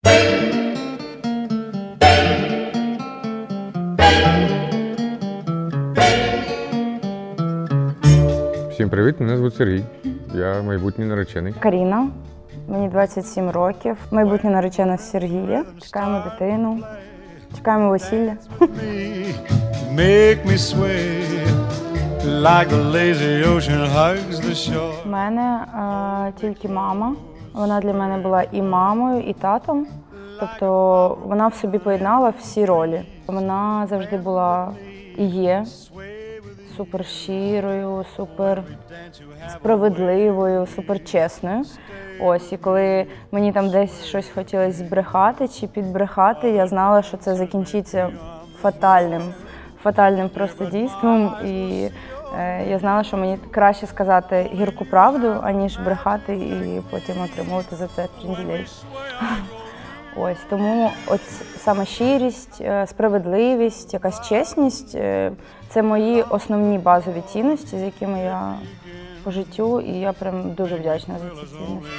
Всім привіт, мене звуть Сергій. Я майбутній наречений. Каріна, мені 27 років. Майбутня наречена Сергія. Чекаємо дитину, чекаємо весілля. У мене тільки мама. Вона для мене була і мамою, і татом. Тобто вона в собі поєднала всі ролі. Вона завжди була і є супер щирою, супер справедливою, супер чесною. Ось, і коли мені там десь щось хотілося збрехати чи підбрехати, я знала, що це закінчиться фатальним просто дійством. І я знала, що мені краще сказати гірку правду, аніж брехати і потім отримувати за це трінділей. Ось, тому саме щирість, справедливість, якась чесність – це мої основні базові цінності, з якими я по життю, і я прям дуже вдячна за ці цінності.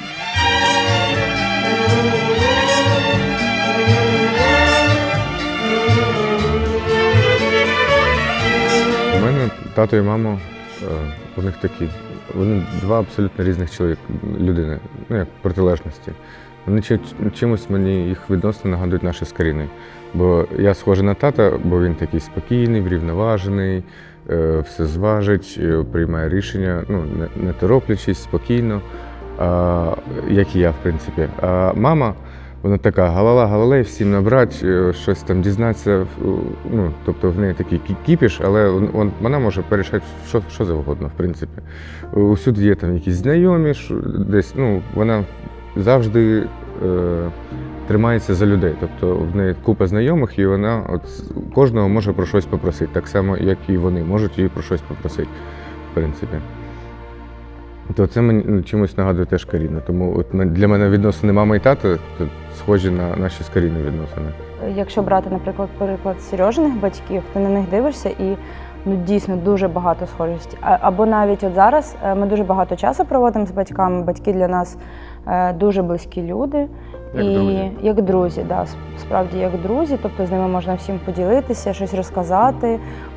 У мене тато і мама, у них такі, вони два абсолютно різних людини, ну як протилежності. Вони чимось мені їх відносно нагадують наші з Каріною. Бо я схожий на тата, бо він такий спокійний, врівноважений, все зважить, приймає рішення, ну, не тороплячись, спокійно, як і я, в принципі. А мама, вона така галала-галалей, всім набрати, щось там дізнатися, ну, тобто в неї такий кіпіш, але вона може порішати що завгодно, в принципі. Усюди є там якісь знайомі, десь, ну, вона завжди тримається за людей, тобто в неї купа знайомих, і вона кожного може про щось попросити, так само, як і вони можуть її про щось попросити, в принципі. То це мені чимось нагадує теж Каріна, тому для мене відносини мами і тата схожі на наші з Каріною відносини. Якщо брати, наприклад, приклад Сережиних батьків, ти на них дивишся і дійсно дуже багато схожості. Або навіть от зараз ми дуже багато часу проводимо з батьками, батьки для нас дуже близькі люди. Як друзі, да, справді як друзі, тобто з ними можна всім поділитися, щось розказати.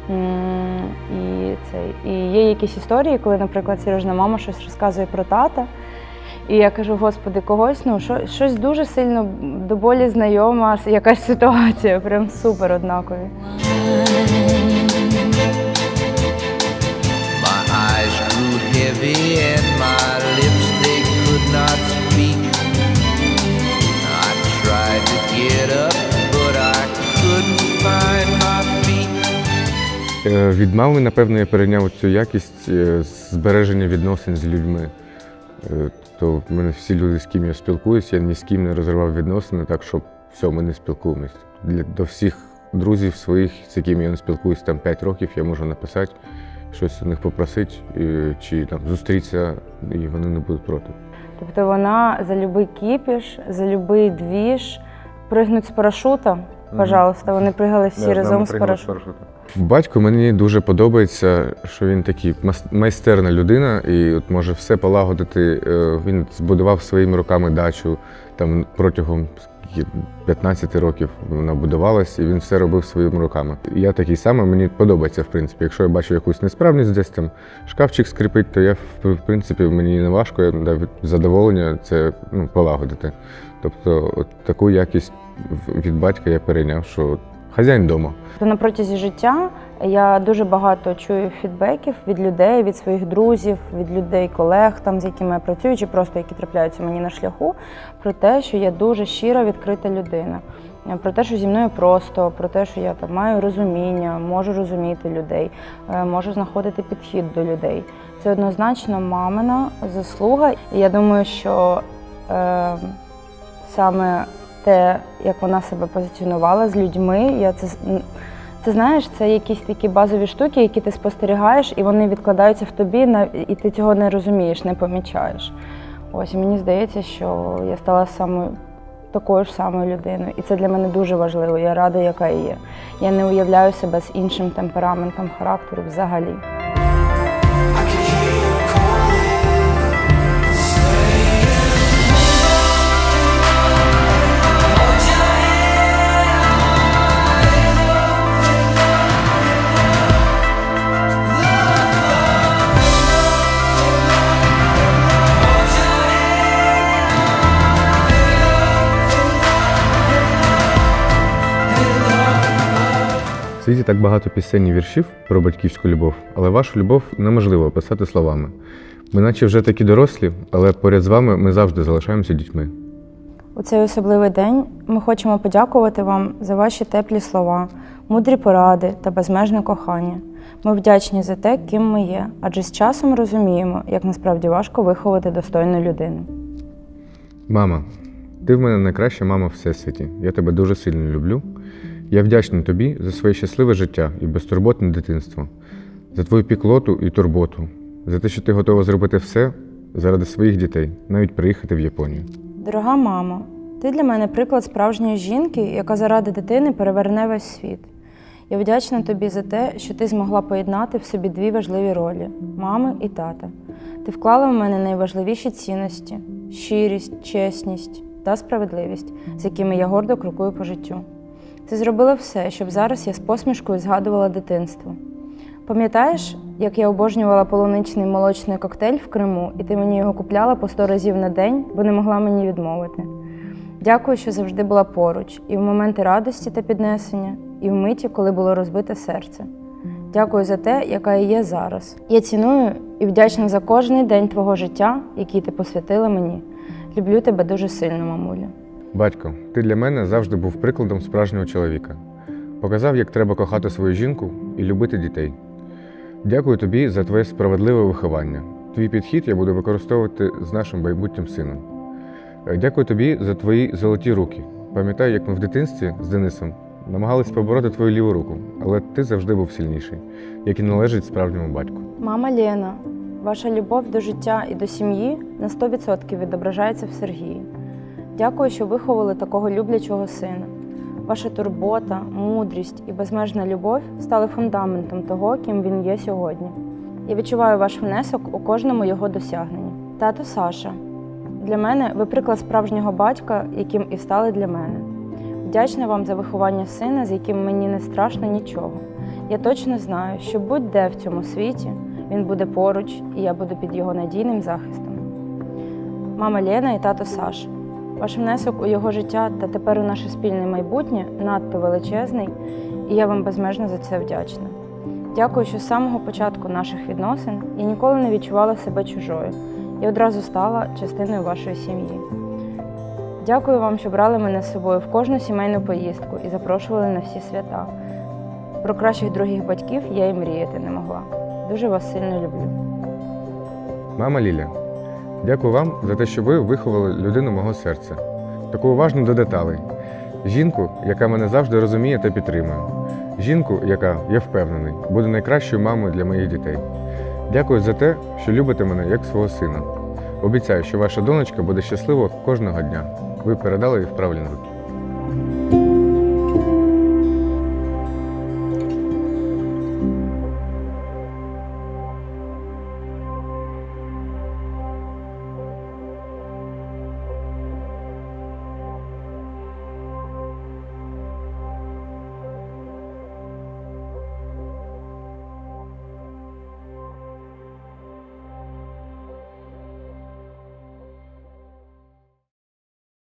І є якісь історії, коли, наприклад, Сережина мама щось розказує про тата, і я кажу, Господи, когось, ну, щось дуже сильно до болі знайома, якась ситуація, прям супер однакові. Від мами, напевно, я перейняв цю якість збереження відносин з людьми. То в мене всі люди, з ким я спілкуюся, я ні з ким не розривав відносини, так що все, ми не спілкуємося. До всіх друзів своїх, з якими я не спілкуюся там 5 років, я можу написати, щось у них попросити, чи там зустрітися, і вони не будуть проти. Тобто вона за любий кіпіш, за любий двіж, пригнуть з парашута, пожалуйста, вони пригали всі разом з парашутом. Батько мені дуже подобається, що він такий майстерна людина і от може все полагодити. Він збудував своїми руками дачу, там протягом 15 років вона будувалась, і він все робив своїми руками. Я такий самий, мені подобається, в принципі. Якщо я бачу якусь несправність, десь там шкафчик скрипить, то я, в принципі, мені не важко, я навіть задоволення це полагодити. Тобто от таку якість від батька я перейняв, що хазяїн вдома. На протязі життя я дуже багато чую фідбеків від людей, від своїх друзів, від людей, колег, там, з якими я працюю, чи просто які трапляються мені на шляху, про те, що я дуже щира, відкрита людина. Про те, що зі мною просто, про те, що я там маю розуміння, можу розуміти людей, можу знаходити підхід до людей. Це однозначно мамина заслуга. І я думаю, що саме те, як вона себе позиціонувала з людьми, це знаєш, це якісь такі базові штуки, які ти спостерігаєш, і вони відкладаються в тобі, і ти цього не розумієш, не помічаєш. Ось, і мені здається, що я стала такою ж самою людиною, і це для мене дуже важливо, я рада, яка я є. Я не уявляю себе з іншим темпераментом характеру взагалі. світі так багато пісень і віршів про батьківську любов, але вашу любов неможливо описати словами. Ми наче вже такі дорослі, але поряд з вами ми завжди залишаємося дітьми. У цей особливий день ми хочемо подякувати вам за ваші теплі слова, мудрі поради та безмежне кохання. Ми вдячні за те, ким ми є, адже з часом розуміємо, як насправді важко виховати достойну людину. Мама, ти в мене найкраща мама в всесвіті. Я тебе дуже сильно люблю. Я вдячний тобі за своє щасливе життя і безтурботне дитинство, за твою піклоту і турботу, за те, що ти готова зробити все заради своїх дітей, навіть приїхати в Японію. Дорога мамо, ти для мене приклад справжньої жінки, яка заради дитини переверне весь світ. Я вдячна тобі за те, що ти змогла поєднати в собі дві важливі ролі – мами і тата. Ти вклала в мене найважливіші цінності – щирість, чесність та справедливість, з якими я гордо крокую по життю. Ти зробила все, щоб зараз я з посмішкою згадувала дитинство. Пам'ятаєш, як я обожнювала полуничний молочний коктейль в Криму, і ти мені його купляла по 100 разів на день, бо не могла мені відмовити? Дякую, що завжди була поруч, і в моменти радості та піднесення, і в миті, коли було розбите серце. Дякую за те, яка я є зараз. Я ціную і вдячна за кожний день твого життя, який ти посвятила мені. Люблю тебе дуже сильно, мамуля. Батько, ти для мене завжди був прикладом справжнього чоловіка. Показав, як треба кохати свою жінку і любити дітей. Дякую тобі за твоє справедливе виховання. Твій підхід я буду використовувати з нашим майбутнім сином. Дякую тобі за твої золоті руки. Пам'ятаю, як ми в дитинстві з Денисом намагались побороти твою ліву руку, але ти завжди був сильніший, як і належить справжньому батьку. Мама Лена, ваша любов до життя і до сім'ї на 100% відображається в Сергії. Дякую, що виховали такого люблячого сина. Ваша турбота, мудрість і безмежна любов стали фундаментом того, ким він є сьогодні. Я відчуваю ваш внесок у кожному його досягненні. Тато Саша, для мене ви приклад справжнього батька, яким і стали для мене. Вдячна вам за виховання сина, з яким мені не страшно нічого. Я точно знаю, що будь-де в цьому світі він буде поруч, і я буду під його надійним захистом. Мама Лена і тато Саша, ваш внесок у його життя та тепер у наше спільне майбутнє надто величезний, і я вам безмежно за це вдячна. Дякую, що з самого початку наших відносин я ніколи не відчувала себе чужою і одразу стала частиною вашої сім'ї. Дякую вам, що брали мене з собою в кожну сімейну поїздку і запрошували на всі свята. Про кращих других батьків я і мріяти не могла. Дуже вас сильно люблю. Мама Ліля, дякую вам за те, що ви виховали людину мого серця. Таку уважну до деталей. Жінку, яка мене завжди розуміє та підтримує. Жінку, яка, я впевнений, буде найкращою мамою для моїх дітей. Дякую за те, що любите мене як свого сина. Обіцяю, що ваша донечка буде щаслива кожного дня. Ви передали її в правильні руки.